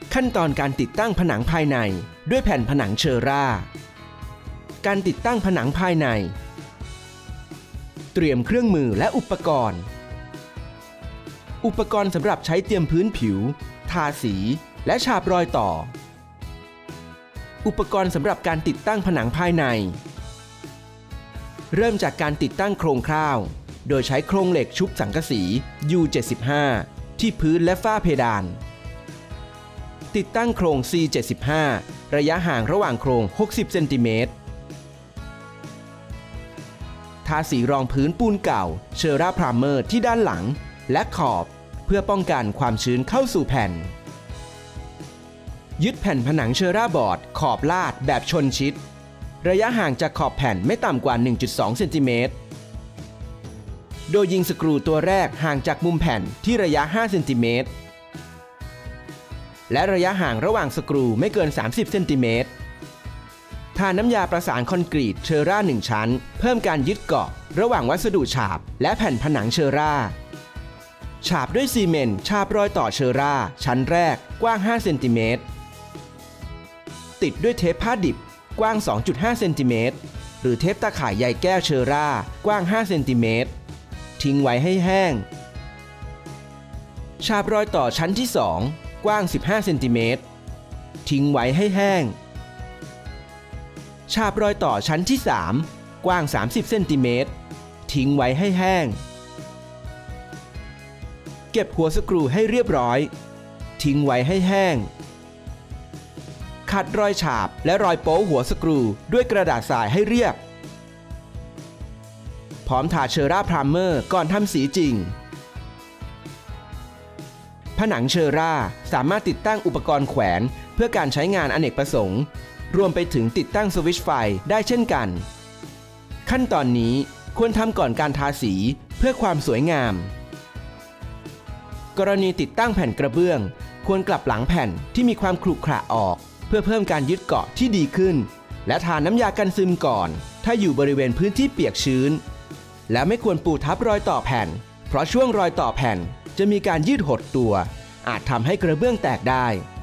ขั้นตอนการติดตั้งผนังภายในด้วยแผ่นผนังเชอร่าการติดตั้งผนังภายในเตรียมเครื่องมือและอุปกรณ์สำหรับใช้เตรียมพื้นผิวทาสีและฉาบรอยต่ออุปกรณ์สำหรับการติดตั้งผนังภายในเริ่มจากการติดตั้งโครงคร่าวโดยใช้โครงเหล็กชุบสังกะสี U75 ที่พื้นและฝ้าเพดานติดตั้งโครง C75 ระยะห่างระหว่างโครง60เซนติเมตรทาสีรองพื้นปูนเก่าเชอร่าพรามเมอร์ที่ด้านหลังและขอบเพื่อป้องกันความชื้นเข้าสู่แผ่นยึดแผ่นผนังเชอร่าบอร์ดขอบลาดแบบชนชิดระยะห่างจากขอบแผ่นไม่ต่ำกว่า 1.2 เซนติเมตรโดยยิงสกรูตัวแรกห่างจากมุมแผ่นที่ระยะ 5 เซนติเมตรและระยะห่างระหว่างสกรูไม่เกิน 30 เซนติเมตรทาน้ำยาประสานคอนกรีตเชอร่า1ชั้นเพิ่มการยึดเกาะระหว่างวัสดุฉาบและแผ่นผนังเชอร่าฉาบด้วยซีเมนต์ฉาบรอยต่อเชอร่าชั้นแรกกว้าง5เซนติเมตรติดด้วยเทปผ้าดิบกว้าง 2.5 เซนติเมตรหรือเทปตะข่ายใยแก้วเชอร่ากว้าง5เซนติเมตรทิ้งไว้ให้แห้งฉาบรอยต่อชั้นที่2กว้าง15เซนติเมตรทิ้งไว้ให้แห้งฉาบรอยต่อชั้นที่3กว้าง30เซนติเมตรทิ้งไว้ให้แห้งเก็บหัวสกรูให้เรียบร้อยทิ้งไว้ให้แห้งขัดรอยฉาบและรอยโป๊หัวสกรูด้วยกระดาษทรายให้เรียบพร้อมทาเชอร่าพรามเมอร์ก่อนทำสีจริงผนังเชอร่าสามารถติดตั้งอุปกรณ์แขวนเพื่อการใช้งานอเนกประสงค์รวมไปถึงติดตั้งสวิตช์ไฟได้เช่นกันขั้นตอนนี้ควรทำก่อนการทาสีเพื่อความสวยงามกรณีติดตั้งแผ่นกระเบื้องควรกลับหลังแผ่นที่มีความขรุขระออกเพื่อเพิ่มการยึดเกาะที่ดีขึ้นและทาน้ำยากันซึมก่อนถ้าอยู่บริเวณพื้นที่เปียกชื้นและไม่ควรปูทับรอยต่อแผ่นเพราะช่วงรอยต่อแผ่นจะมีการยืดหดตัวอาจทำให้กระเบื้องแตกได้